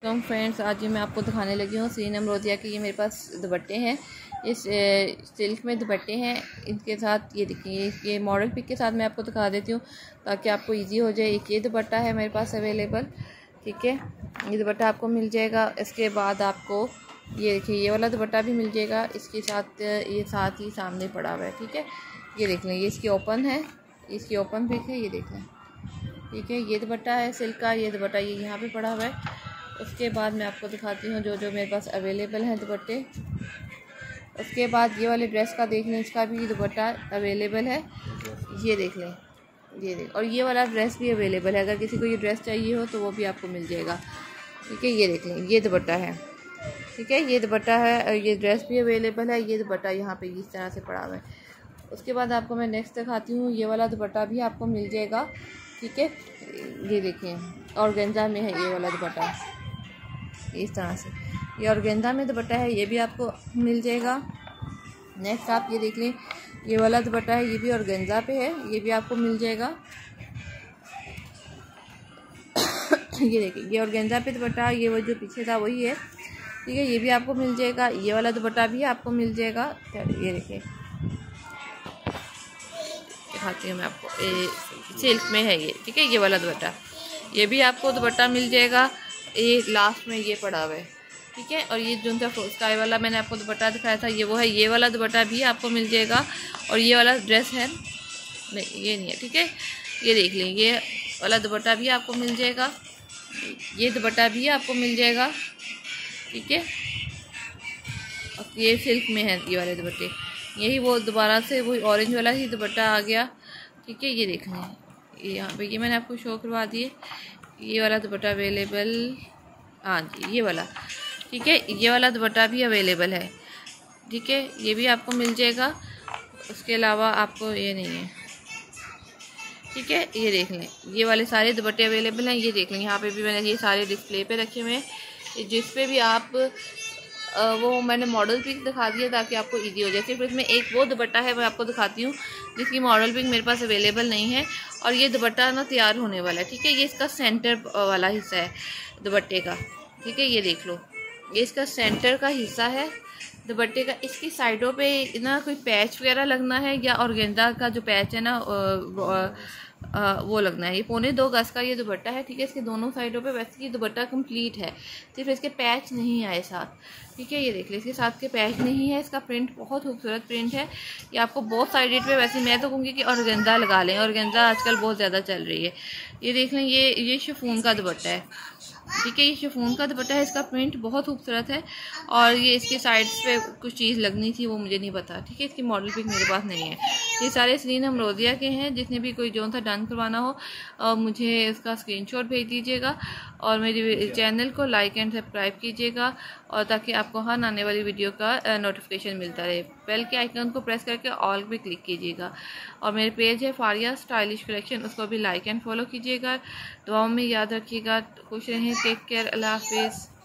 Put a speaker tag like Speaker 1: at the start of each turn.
Speaker 1: तो फ्रेंड्स, आज ये मैं आपको दिखाने लगी हूँ सीन अमरोदिया के। ये मेरे पास दुपट्टे हैं, इस सिल्क में दुपट्टे हैं। इनके साथ ये देखिए, ये मॉडल पिक के साथ मैं आपको दिखा देती हूँ ताकि आपको इजी हो जाए। एक ये दुपट्टा है मेरे पास अवेलेबल, ठीक है। ये दुपट्टा आपको मिल जाएगा। इसके बाद आपको ये देखिए, ये वाला दुपट्टा भी मिल जाएगा इसके साथ, ये साथ ही सामने पड़ा हुआ है, ठीक है। ये देख लें, ये इसकी ओपन है, इसकी ओपन पिक है, ये देख लें, ठीक है। ये दुपट्टा है सिल्क का, ये दुपट्टा ये यहाँ पे पड़ा हुआ है। उसके बाद मैं आपको दिखाती हूँ जो जो मेरे पास अवेलेबल हैं दुपट्टे। उसके बाद ये वाले ड्रेस का देख लें, इसका भी दुपट्टा अवेलेबल है, ये देख लें, ये देख। और ये वाला ड्रेस भी अवेलेबल है, अगर किसी को ये ड्रेस चाहिए हो तो वो भी आपको मिल जाएगा, ठीक है। ये देख लें, ये दुपट्टा है, ठीक है। ये दुपट्टा है और ये ड्रेस भी अवेलेबल है। ये दुपट्टा यहाँ पे इस तरह से पड़ा हुआ है। उसके बाद आपको मैं नेक्स्ट दिखाती हूँ, ये वाला दुपट्टा भी आपको मिल जाएगा, ठीक है। ये देखें, ऑर्गेन्जा में है ये वाला दुपट्टा, इस तरह से ये ऑर्गेन्जा में दुपट्टा है, ये भी आपको मिल जाएगा। नेक्स्ट आप ये देख लें, ये वाला दुपट्टा है, ये भी ऑर्गेन्जा पे है, ये भी आपको मिल जाएगा। ये देखिए, ये ऑर्गेन्जा पे दुपट्टा, ये वो जो पीछे था वही है, ठीक है। ये भी आपको मिल जाएगा। ये वाला दुपट्टा भी आपको मिल जाएगा। ये देखिए, दिखाती हूँ मैं आपको, सिल्क में है ये, ठीक है। ये वाला दुपट्टा, ये भी आपको दुपट्टा मिल जाएगा। ये लास्ट में ये पड़ा हुआ है, ठीक है। और ये जो सा स्काई वाला मैंने आपको दुपट्टा दिखाया था, ये वो है। ये वाला दुपट्टा भी आपको मिल जाएगा। और ये वाला ड्रेस है, नहीं ये नहीं है, ठीक है। ये देख लें, ये वाला दुपट्टा भी आपको मिल जाएगा, ये दुपट्टा भी आपको मिल जाएगा, ठीक है। ये सिल्क में है ये वाले दुपट्टे, यही वो दोबारा से वही ऑरेंज वाला ही दुपट्टा आ गया, ठीक है। ये देख लें, ये यहाँ पे ये मैंने आपको शो करवा दिए। ये वाला दुपट्टा अवेलेबल, हाँ जी ये वाला, ठीक है। ये वाला दुपट्टा भी अवेलेबल है, ठीक है। ये भी आपको मिल जाएगा। उसके अलावा आपको ये नहीं है, ठीक है। ये देख लें, ये वाले सारे दुपट्टे अवेलेबल हैं। ये देख लें, यहाँ पे भी मैंने ये सारे डिस्प्ले पे रखे हुए हैं, जिस पे भी आप वो मैंने मॉडल पिक दिखा दिया ताकि आपको इजी हो जाए। सिर्फ इसमें एक वो दुपट्टा है, मैं आपको दिखाती हूँ जिसकी मॉडल पिक मेरे पास अवेलेबल नहीं है। और ये दुपट्टा ना तैयार होने वाला है, ठीक है। ये इसका सेंटर वाला हिस्सा है दुपट्टे का, ठीक है। ये देख लो, ये इसका सेंटर का हिस्सा है दुपट्टे का। इसकी साइडों पे ना कोई पैच वगैरह लगना है, या ऑर्गेन्जा का जो पैच है ना वो लगना है। ये 2.25 गज का ये दुपट्टा है, ठीक है। इसके दोनों साइडों पे वैसे ये दुपट्टा कंप्लीट है, सिर्फ इसके पैच नहीं आए साथ, ठीक है। ये देख ले, इसके साथ के पैच नहीं है। इसका प्रिंट बहुत खूबसूरत प्रिंट है। ये आपको बहुत साइड पे, वैसे मैं तो कहूँगी कि ऑर्गेन्जा लगा लें, ऑर्गेन्जा आजकल बहुत ज़्यादा चल रही है। ये देख लें, ये शिफॉन का दुपट्टा है, ठीक है। ये शिफॉन का दुपट्टा है, इसका प्रिंट बहुत खूबसूरत है। और ये इसके साइड्स पे कुछ चीज़ लगनी थी, वो मुझे नहीं पता, ठीक है। इसकी मॉडल पिक मेरे पास नहीं है। ये सारे सीन अमरोदिया के हैं। जिसने भी कोई जो सा डन करवाना हो मुझे उसका स्क्रीनशॉट भेज दीजिएगा। और मेरे चैनल को लाइक एंड सब्सक्राइब कीजिएगा, और ताकि आपको हर आने वाली वीडियो का नोटिफिकेशन मिलता रहे। बेल के आइकन को प्रेस करके ऑल पे क्लिक कीजिएगा। और मेरे पेज है फारिया स्टाइलिश कलेक्शन, उसको भी लाइक एंड फॉलो कीजिएगा। दुआओं में याद रखिएगा। खुश रहें, टेक केयर, अल्लाह हाफिज़।